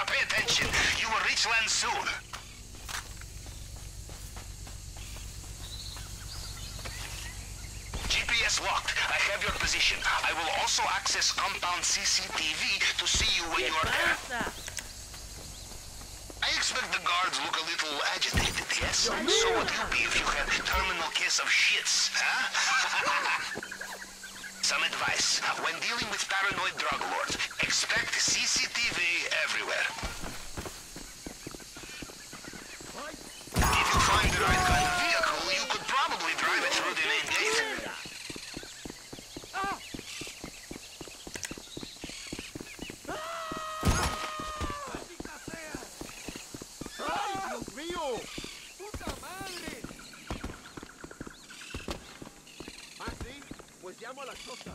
pay attention. You will reach land soon. GPS locked. I have your position. I will also access compound CCTV to see you when you are there. I expect the guards look a little agitated, yes? So would you be if you had a terminal case of shits, huh? Some advice. When dealing with paranoid drug lords, expect CCTV everywhere. If you find the right kind of vehicle, you could probably drive it through the main gate. Pues llamo a la chota.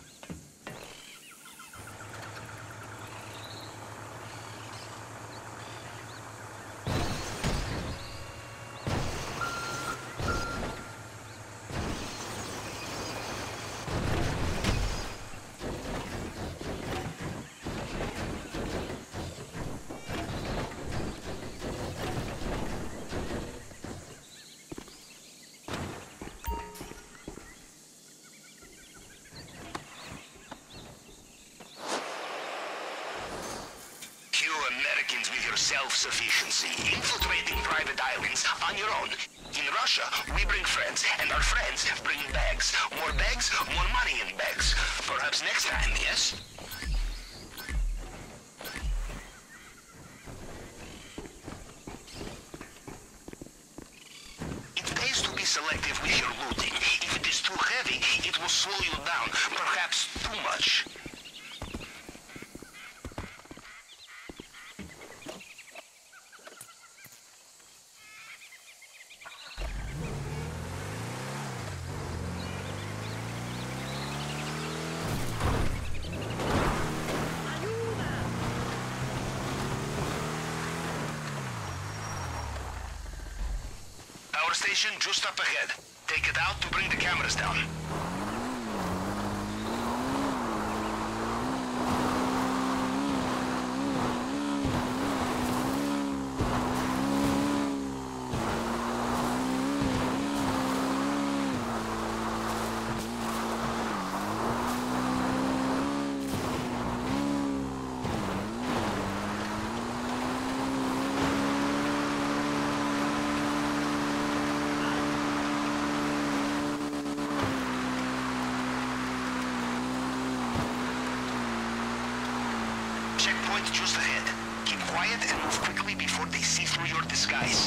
Americans with your self-sufficiency, infiltrating private islands on your own. In Russia, we bring friends, and our friends bring bags. More bags, more money in bags. Perhaps next time, yes? It pays to be selective with your looting. If it is too heavy, it will slow you down, perhaps too much. Power station just up ahead. Take it out to bring the cameras down. Checkpoint just ahead. Keep quiet and move quickly before they see through your disguise.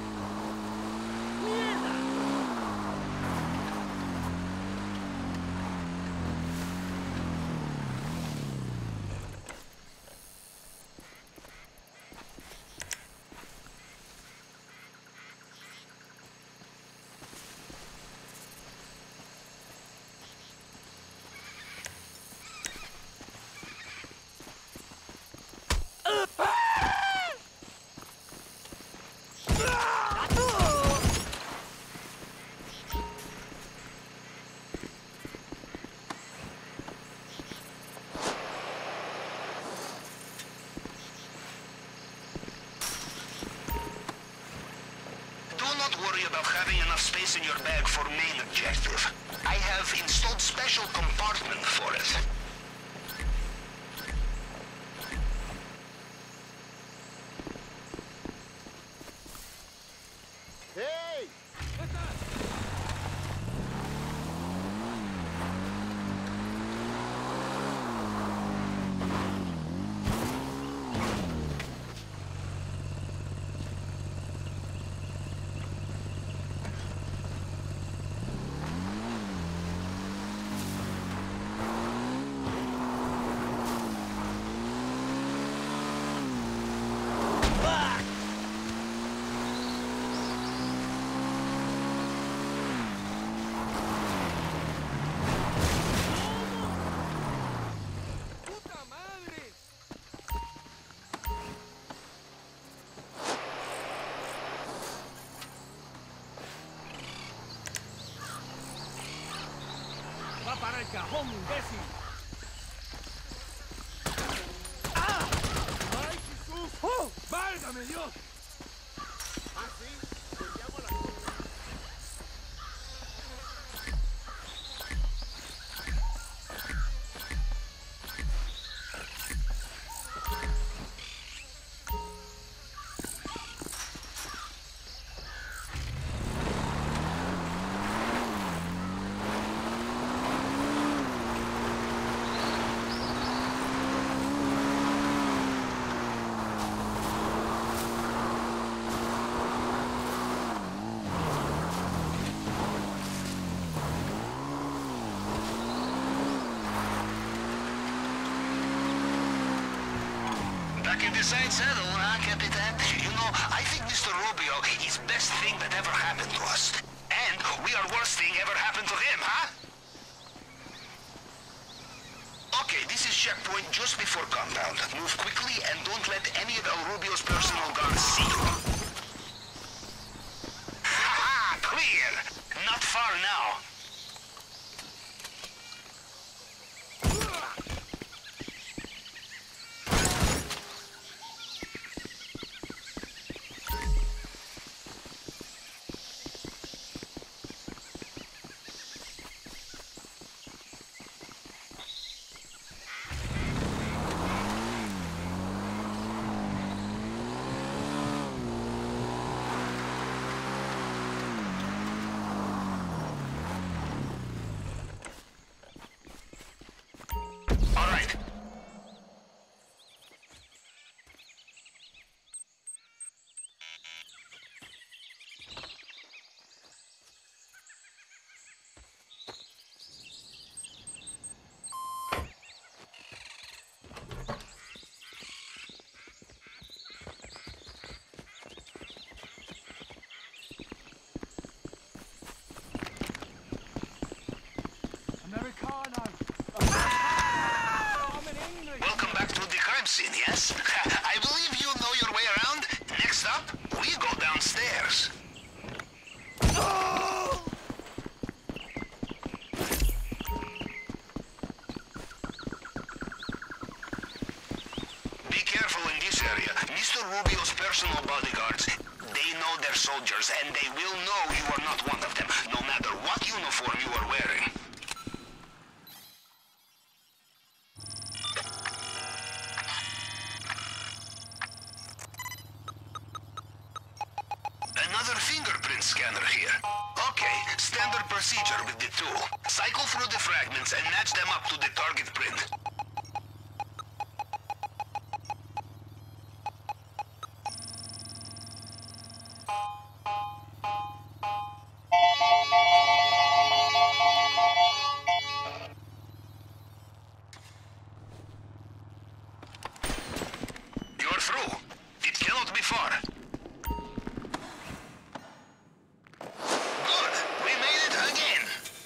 Don't worry about having enough space in your bag for main objective. I have installed special compartment for it. Hey! ¡Va para el cajón, imbécil! ¡Ah! ¡Ay, Jesús! ¡Oh! ¿Ah, sí? Pues llamo a la chota. Back in the side saddle, huh, Capitan? You know, I think Mr. Rubio is best thing that ever happened to us. And we are worst thing ever happened to him, huh? Okay, this is checkpoint just before compound. Move quickly and don't let any of El Rubio's personal guards see you. Ha-ha! Clear! Not far now. Welcome back to the crime scene, yes? I believe you know your way around. Next up, we go downstairs. Be careful in this area. Mr. Rubio's personal bodyguards, they know their soldiers, and they will know you are not one of them, no matter what uniform you are wearing. Another fingerprint scanner here. Okay, standard procedure with the tool. Cycle through the fragments and match them up to the target print. You're through. It cannot be far. Good. We made it again.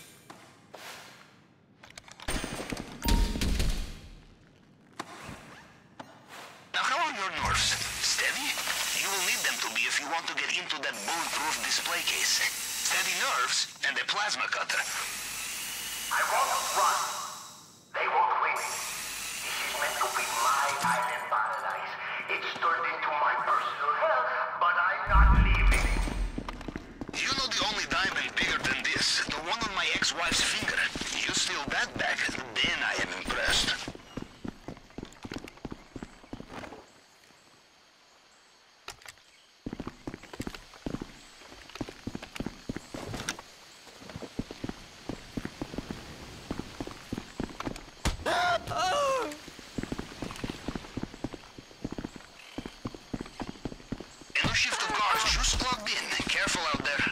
Now, how are your nerves? Steady? You will need them to be if you want to get into that bulletproof display case. Steady nerves and a plasma cutter. I won't run. They won't win. This is meant to be my island paradise. It's turned into my personal hell, but I'm not leaving. You know the only diamond bigger than this, the one on my ex-wife's finger. You steal that back, then I am impressed. A new shift of guards just plugged in. Careful out there.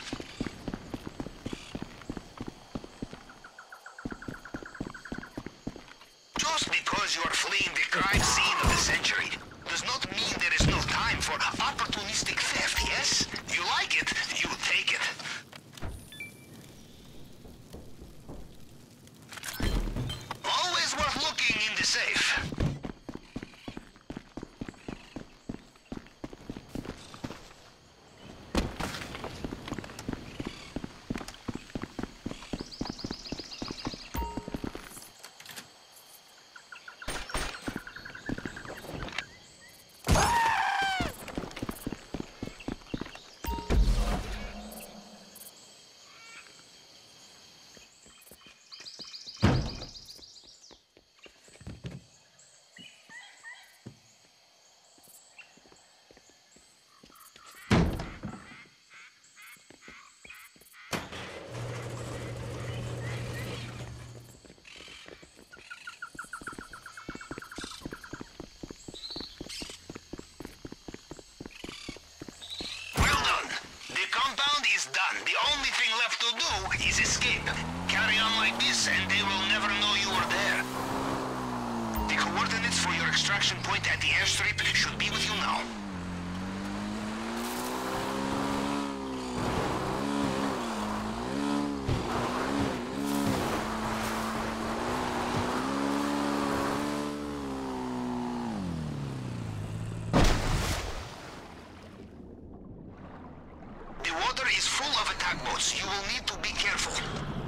Just because you are fleeing the crime scene of the century does not mean there is no time for opportunistic theft, yes? You like it, you take it. Always worth looking in the safe. is escape. Carry on like this and they will never know you were there. The coordinates for your extraction point at the airstrip should be with you now. The water is full of attack boats. You will need to be careful.